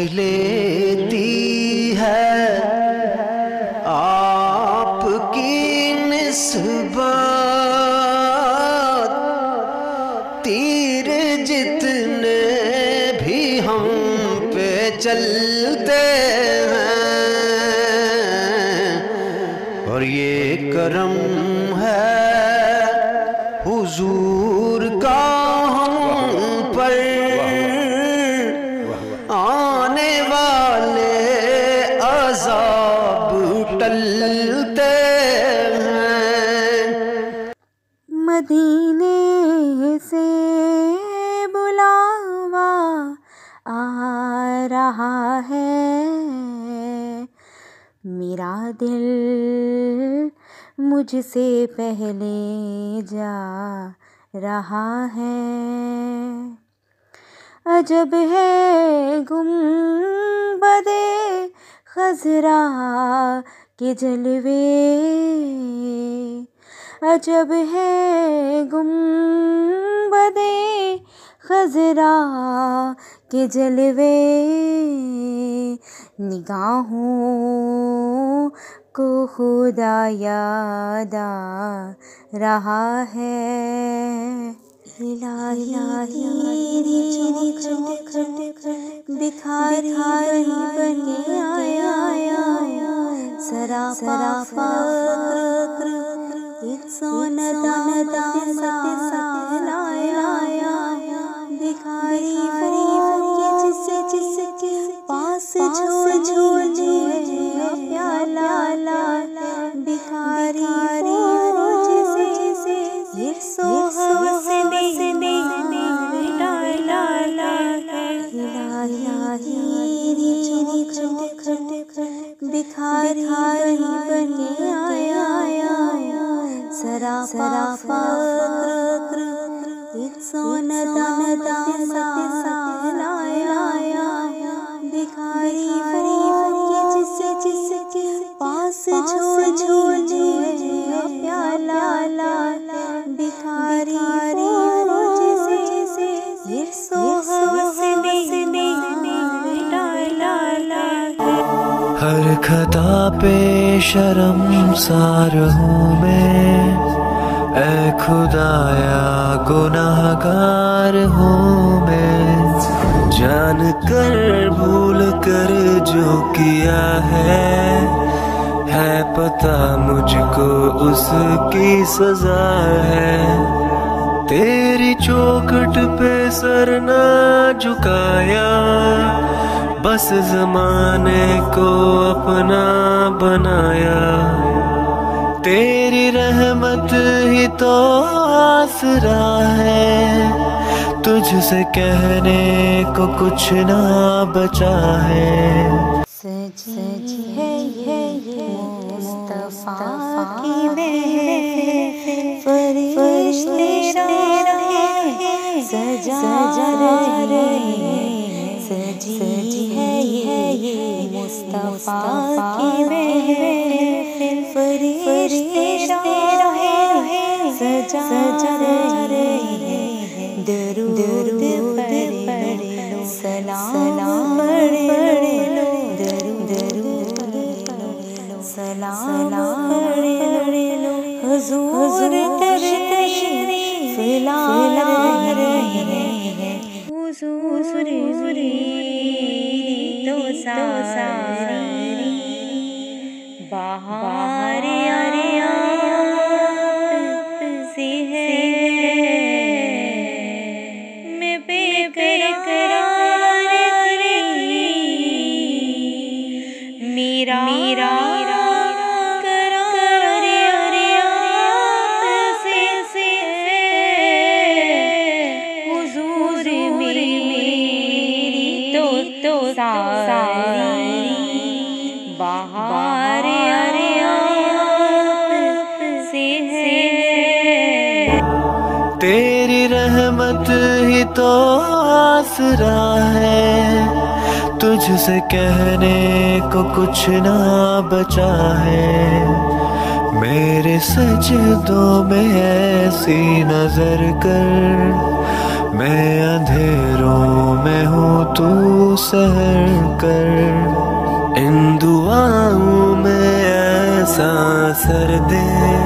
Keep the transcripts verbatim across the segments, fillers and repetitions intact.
लेती है आपकी निस्बत, तीर जितने भी हम पे चलते हैं, और ये करम है हुजूर का हम पर, आने वाले अज़ाब टलते हैं। मदीने से बुलावा आ रहा है, मेरा दिल मुझसे पहले जा रहा है। अजब है गुंबदे खज़रा के जलवे, अजब है गुंबदे खज़रा के जलवे, निगाहों को खुदा याद आ रहा है। इलाही बिखारी बन के आया, सरापा फक्र एक सोना दाना लाया, भिखारी वो जिससे जिसके पास झोल झोल प्याला, भिखारी वो जिसे जिसे सोहसे भिखारी बन के आया, सरापा फक्र एक सोना दाना लाया, भिखारी वो जिससे जिसके पास झोल झोल प्याला, भिखारी वो जिसे जिसे सोहसे हर खता पे शर्मसार हूँ मैं, ऐ खुदाया गुनाहगार हूँ मैं, जान कर भूल कर जो किया है, है पता मुझको उसकी सजा है। तेरी चौखट पे सर ना झुकाया, बस ज़माने को अपना बनाया, तेरी रहमत ही तो आसरा है, तुझसे कहने को कुछ ना बचा है। सजी है ये मुस्तफा की महफिल, फरिश्ते सजा रहे, सजी है ये मुस्तफा की महफिल, फरिश्ते सजा रहे, दरूद पढ़ लो, सलाम पढ़ लो, दरूद सलाम पढ़ लो, हुजूर तशरीफ ला रहे हैं, हुजूर तो सारी बाहर से है, मैं बेकरार मेरा मेरा करार से से हुजूर मेरी तो तो सारी बाहर से है। तेरी रहमत ही तो आसरा है, तुझसे कहने को कुछ ना बचा है। मेरे सजदों में ऐसी नजर कर, मैं अंधेरों में हूँ तू सहर कर, इन दुआओं में ऐसा असर दे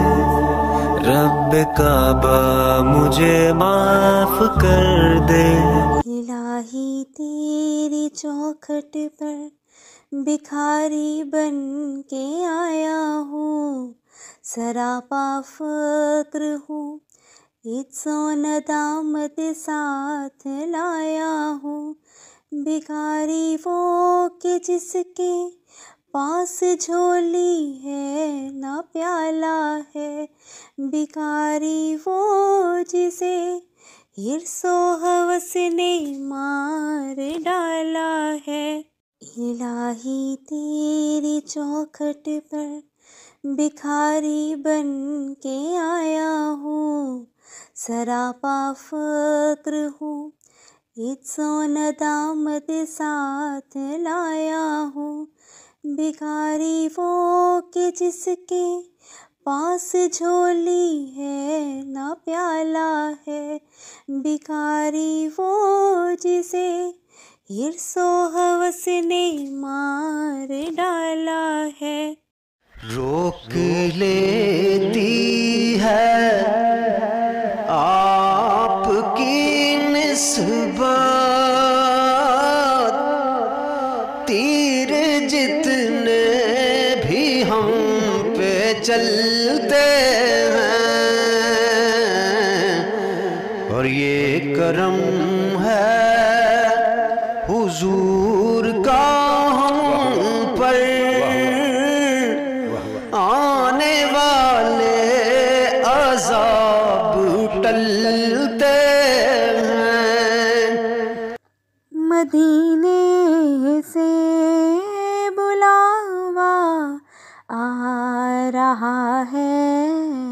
रब काबा मुझे माफ कर दे। इलाही तेरी चौखट पर भिखारी बन के आया हूँ, सरापा फक्र हूँ, इज्जो नदामत साथ लाया हूँ। भिखारी वो के जिसके पास झोली है ना प्याला है, भिखारी वो जिसे हिर्सो हवस ने मार डाला है। इलाही तेरी चौखट पर भिखारी बन के आया हूँ, सरापा फक्र हूँ, इज्जो नदामत साथ लाया हूँ। भिखारी वो के जिसके पास झोली है ना प्याला है, भिखारी वो जिसे हिर्सो हवस ने मार डाला है। रोक लेती है आपकी निस्बत, तीर जितने भी हम पे चलते हैं, और ये करम है हुजूर का हम पर, आने वाले अज़ाब टलते हैं। मदीने से बुलावा आ रहा है,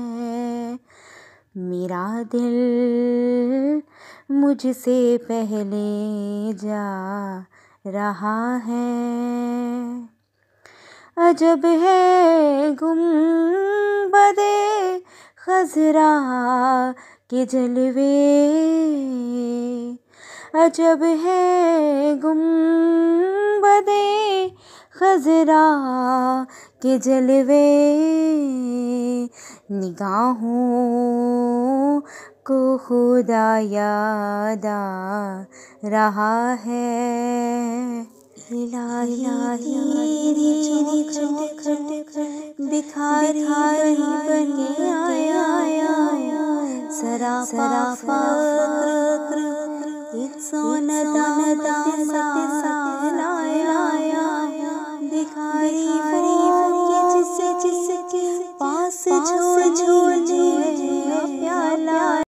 मेरा दिल मुझसे पहले जा रहा है। अजब है गुंबदे खज़रा के जलवे, अजब है गुंबदे खज़रा के जलवे, निगाहों को खुदा याद आ रहा है। इलाही तेरी चौखट भिखारी बन के आया, सरापा फक्र इज्जो नदामत साथ लाया। भिखारी वो के जिसके पास झोली